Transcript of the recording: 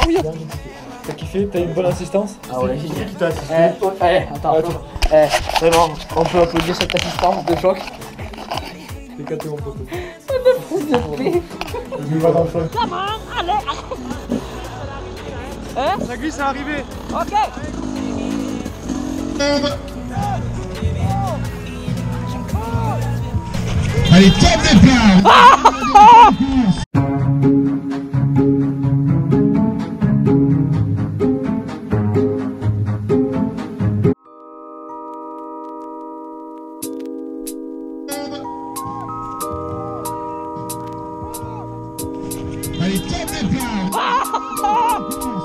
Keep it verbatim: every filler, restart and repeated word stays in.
oui. T'as kiffé? T'as eu une bonne assistance? Ah ouais, C'est qui qui t'a assisté? Eh, oh, eh, attends, attends. Eh, vraiment, on peut applaudir cette assistance de choc. T'es caté mon poteau. De paix. Je vais dans le choc. Allez. Hein? Ça glisse, c'est arrivé. Ok. Allez, top départ. Allez, top départ.